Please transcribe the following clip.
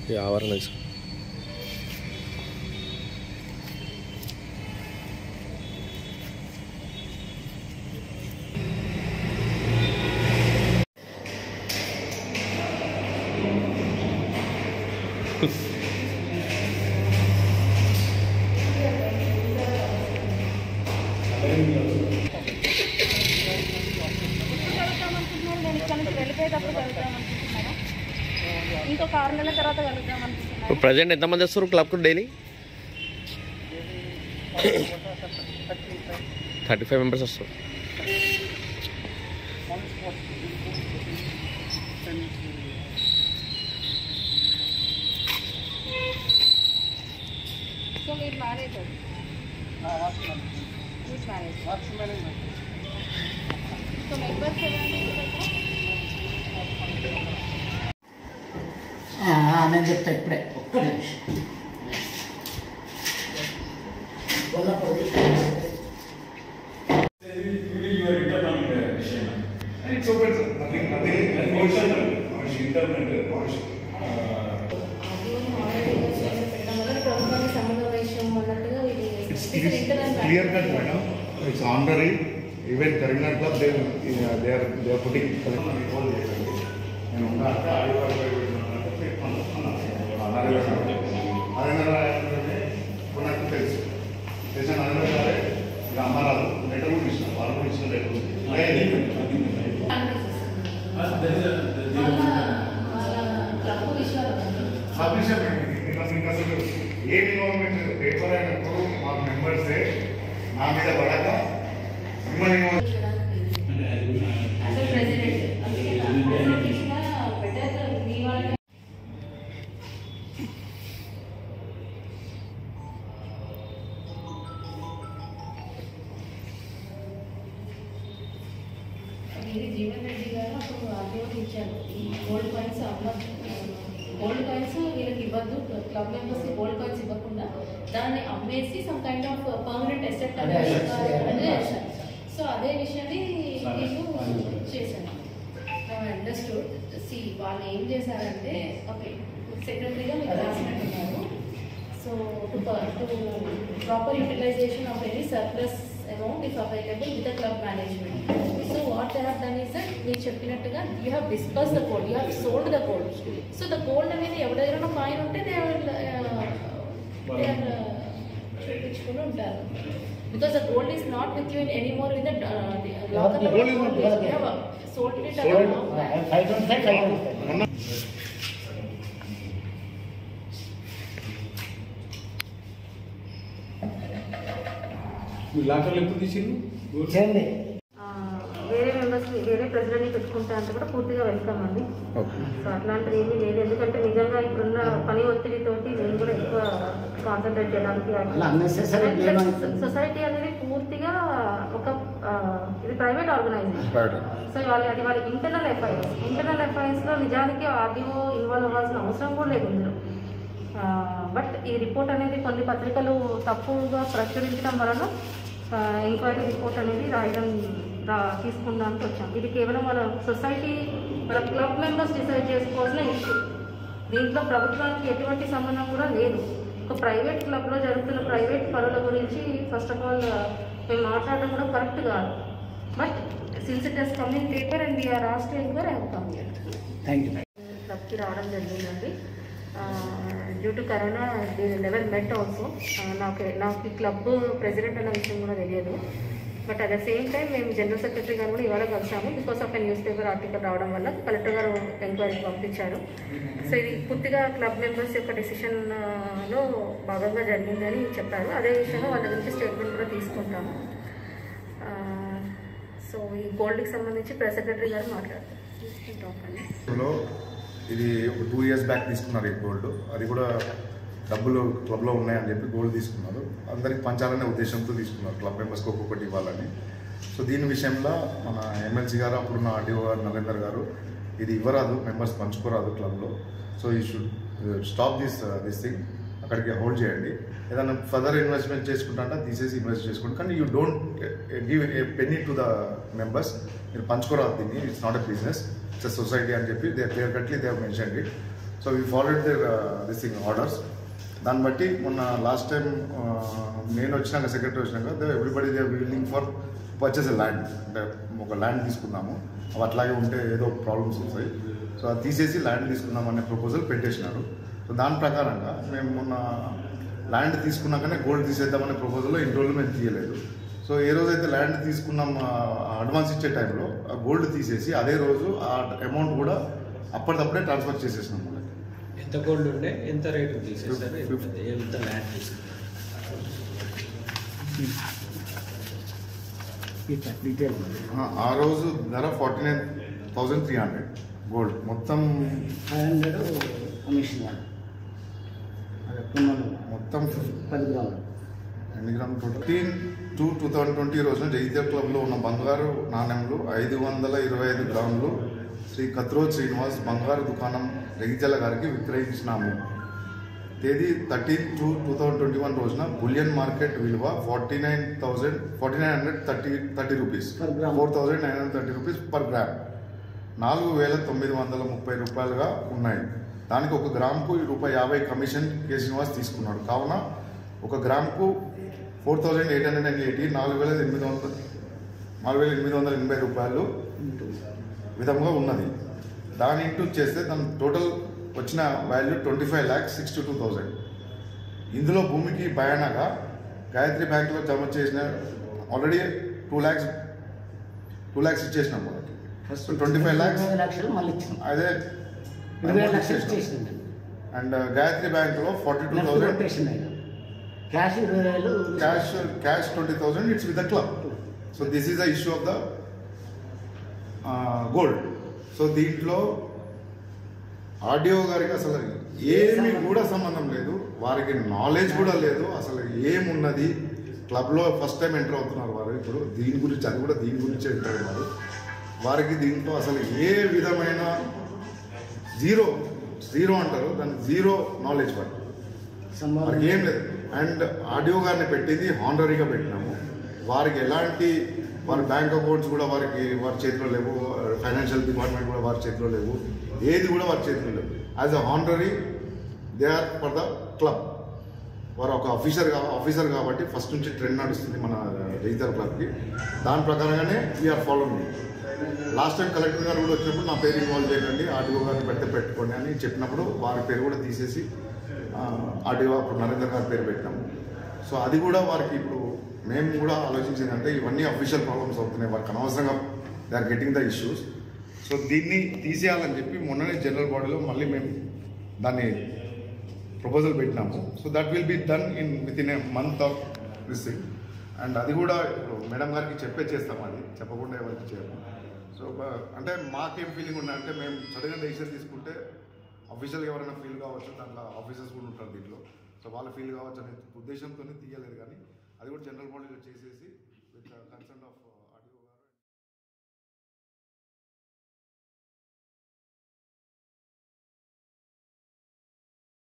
ఆవరణ ఇంకొక 6 నెలల తర్వాత కలుద్దాం అనుకుంటున్నాను. ప్రజెంట్ ఎంతమంది వస్తారు క్లబ్కు డైలీ? 35 మెంబర్స్ వస్తారు. సో మీరు మేనేజర్, సో మెంబర్స్ నేను చెప్తా ఇప్పుడే ఒక్క నిమిషం. Clear cut, madam. It's honorary. Even Karimnagar Club, they are putting. ఏ గవర్నమెంట్ పేపర్ అయినప్పుడు మాకు మెంబర్స్ నా మీద పడక మిమ్మల్ని జీవన్ రెడ్డి గారు అప్పుడు ఆర్డీఓకి ఇచ్చారు. గోల్డ్ కాయిన్స్ వీళ్ళకి ఇవ్వద్దు, క్లబ్ మెంబర్స్కి గోల్డ్ కాయిన్స్ ఇవ్వకుండా దాన్ని అమ్మేసి some kind of permanent asset అనేది చేశారు. సో అదే విషయాన్ని నేను చేశాను. అండర్స్టూడ్. సి వాళ్ళు ఏం చేశారంటే, ఓకే సెక్రటరీగా మీకు రాసినట్టున్నారు. So to proper utilization of any surplus amount if available with the club management. So what they have done is that మీరు చెప్పినట్టుగా you have dispersed the gold, you have sold the gold. So the gold అనేది ఎవరైనా coin ఉంటే they are తెచ్చుకుని ఉంటారు. Because the gold is not with you anymore in the locker. Gold is not you have sold it at a long time. వేరే members వేరే ప్రెసిడెంట్ని పెట్టుకుంటా అంటే కూడా పూర్తిగా వెల్కమ్ అండి. సో అట్లాంటిది ఏమీ లేదు. ఎందుకంటే నిజంగా ఇప్పుడున్న పని ఒత్తిడితోటి నేను కూడా ఎక్కువ కాన్సన్ట్రేట్ చేయడానికి సొసైటీ అనేది పూర్తిగా ఒక ఇది ప్రైవేట్ ఆర్గనైజేషన్. సో వాళ్ళ ఇంటర్నల్ అఫైర్స్లో నిజానికి ఆర్డీఓ ఇన్వాల్వ్ అవ్వాల్సిన అవసరం కూడా లేదు ఇందులో. బట్ ఈ రిపోర్ట్ అనేది కొన్ని పత్రికలు తప్పుగా ప్రచురించడం వలన ఎంక్వైరీ రిపోర్ట్ అనేది తీసుకుందానికి వచ్చాం. ఇది కేవలం వాళ్ళ సొసైటీ వాళ్ళ క్లబ్ మెంబర్స్ డిసైడ్ చేసుకోవాల్సిన ఇష్యూ. దీంట్లో ప్రభుత్వానికి ఎటువంటి సంబంధం కూడా లేదు. ఒక ప్రైవేట్ క్లబ్లో జరుగుతున్న ప్రైవేట్ పనుల గురించి ఫస్ట్ ఆఫ్ ఆల్ మేము మాట్లాడడం కూడా కరెక్ట్ కాదు. But since it has come in paper and we are asked to enquiry I have come here. Thank you. క్లబ్కి రావడం జరిగిందండి. Due to corona they never met also. నాకు క్లబ్ ప్రెసిడెంట్ అన్న విషయం కూడా తెలియదు. But at the same time మేము general secretary గారు కూడా ఇవాళ కలిసాము. Because of newspaper article రావడం వల్ల కలెక్టర్ గారు ఎంక్వైరీకి పంపించారు. సో ఇది పూర్తిగా క్లబ్ మెంబర్స్ యొక్క డెసిషన్లో భాగంగా జరిగిందని చెప్పారు. అదే విషయంలో వాళ్ళ గురించి స్టేట్మెంట్ కూడా తీసుకుంటాము. సో ఈ గోల్డ్కి సంబంధించి ప్రెస్ సెక్రటరీ గారు మాట్లాడతారు. ఇది 2 years బ్యాక్ తీసుకున్నారు ఈ గోల్డ్. అది కూడా డబ్బులు క్లబ్లో ఉన్నాయని చెప్పి గోల్డ్ తీసుకున్నారు. అందరికి పంచాలనే ఉద్దేశంతో తీసుకున్నారు, క్లబ్ మెంబర్స్కి ఒక్కొక్కటి ఇవ్వాలని. సో దీని విషయంలో మన ఎమ్మెల్సీ గారు, అప్పుడున్న ఆర్డీఓ గారు నరేందర్ గారు, ఇది ఇవ్వరాదు, మెంబర్స్ పంచుకోరాదు క్లబ్లో. సో ఈ షుడ్ స్టాప్ దిస్ థింగ్, అక్కడికి హోల్డ్ చేయండి. ఏదైనా ఫర్దర్ ఇన్వెస్ట్మెంట్ చేసుకుంటా అంటే తీసేసి ఇన్వెస్ట్ చేసుకోండి, కానీ you don't give a penny to the members. మీరు పంచుకోరాదు దీన్ని, it's not a business, it's a society అని చెప్పి clear cutly they have mentioned it. So we followed their this thing orders. దాన్ని బట్టి మొన్న లాస్ట్ టైం నేను వచ్చినాక సెక్రటరీ వచ్చినాక everybody they willing for purchase a land, అంటే ఒక ల్యాండ్ తీసుకుందాము, అవి అట్లాగే ఉంటే ఏదో ప్రాబ్లమ్స్ వస్తాయి, సో అది తీసేసి ల్యాండ్ తీసుకుందాం అనే ప్రపోజల్ పెట్టేసినారు. సో దాని ప్రకారంగా మేము మొన్న ల్యాండ్ తీసుకున్నాకనే గోల్డ్ తీసేద్దామనే ప్రపోజల్లో ఇన్ని రోజులు మేము తీయలేదు. సో ఏ రోజైతే ల్యాండ్ తీసుకున్నాం అడ్వాన్స్ ఇచ్చే టైంలో ఆ గోల్డ్ తీసేసి అదే రోజు ఆ అమౌంట్ కూడా అప్పటిదప్పుడే ట్రాన్స్ఫర్ చేసేసినాం. మనకి ఎంత గోల్డ్ ఉండే ఎంత రేటు తీసేసారు, ఎంత ల్యాండ్ తీసుకున్నారు? ఆ రోజు ధర 49,300 గోల్డ్ మొత్తం 500 కమిషన్ మొత్తం 10 గ్రాములు. ఎన్ని గ్రాములు టోటల్? 15/2/2020 రోజున జగిత్యాల క్లబ్లో ఉన్న బంగారు నాణ్యంలు 525 గ్రాములు శ్రీ కత్రోజ్ శ్రీనివాస్ బంగారు దుకాణం జగిత్యాల గారికి విక్రయించినాము. తేదీ 13/2/2021 రోజున బులియన్ మార్కెట్ విలువ 49,930 రూపీస్, 4,930 రూపీస్ పర్ గ్రామ్, 4,930 రూపాయలుగా ఉన్నాయి. దానికి 1 గ్రాముకు ₹50 కమిషన్ కె శ్రీనివాస్ తీసుకున్నాడు. కావున 1 గ్రాముకు 4,880, 4,880 రూపాయలు విధంగా ఉన్నది. దాని ఇంటూ చేస్తే దాని టోటల్ వచ్చిన వాల్యూ 25,62,000. ఇందులో భూమికి బయానాగా గాయత్రి బ్యాంకులో జమ చేసిన ఆల్రెడీ 2 lakhs ఇచ్చేసినాం మనకి. ఫస్ట్ 25 lakhs మళ్ళీ ఇచ్చాం, అదే 20 లక్షలు ఇచ్చేసింది. అండ్ గాయత్రి బ్యాంకులో 42,000 cash 20,000, cash 20,000. It's with the club. So this is the issue of the gold. So దీంట్లో ఆర్డీఓ గారికి అసలు ఏమి కూడా సంబంధం లేదు, వారికి నాలెడ్జ్ కూడా లేదు అసలు ఏమున్నది. క్లబ్లో ఫస్ట్ టైం ఎంటర్ అవుతున్నారు వారు, ఇప్పుడు దీని గురించి అది కూడా దీని గురించి ఎంటర్ అవుతున్నారు. వారికి దీంట్లో అసలు ఏ విధమైన జీరో అంటారు దానికి, జీరో నాలెడ్జ్ వారికి ఏం లేదు. అండ్ ఆర్డీఓ గారిని పెట్టింది హానరీగా పెట్టినాము. వారికి ఎలాంటి వారి బ్యాంక్ అకౌంట్స్ కూడా వారి చేతిలో లేవు, ఫైనాన్షియల్ డిపార్ట్మెంట్ కూడా వారి చేతిలో లేవు, ఏది కూడా వారి చేతిలో లేవు. As a honorary they are for the club. వారు ఒక ఆఫీసర్ కాబట్టి ఫస్ట్ నుంచి ట్రెండ్ నడుస్తుంది మన జగిత్యాల క్లబ్కి. దాని ప్రకారంగానే we are following. Last time collector గారు కూడా వచ్చినప్పుడు నా పేరు ఇన్వాల్వ్ చేయకండి, ఆర్డీఓ గారిని పెట్టుకోండి అని చెప్పినప్పుడు వారి పేరు కూడా తీసేసి ఆర్డీఓ అప్పుడు నరేంద్ర గారి పేరు పెట్టినాము. సో అది కూడా వారికి ఇప్పుడు మేము కూడా ఆలోచించిందంటే ఇవన్నీ అఫీషియల్ ప్రాబ్లమ్స్ అవుతున్నాయి, వారికి అనవసరంగా they are getting the issues. So దీన్ని తీసేయాలని చెప్పి మొన్ననే జనరల్ బాడీలో మళ్ళీ మేము దాన్ని ప్రపోజల్ పెట్టినాము. So that will be done with in a month of this thing. And అది కూడా ఇప్పుడు మేడం గారికి చేస్తాం, అది చెప్పకుండా ఎవరికి చేయము. సో అంటే మాకేం ఫీలింగ్ ఉన్నాయంటే మేము సడన్గా డెసిషన్ తీసుకుంటే అఫీషియల్గా ఎవరైనా ఫీల్ కావచ్చు, దాంట్లో ఆఫీసర్స్ కూడా ఉంటారు దీంట్లో, సో వాళ్ళు ఫీల్ కావచ్చు అనే ఉద్దేశంతోనే తీయలేదు. కానీ అది కూడా జనరల్ బాడీలో చేసేసి విత్ కన్సర్న్ ఆఫ్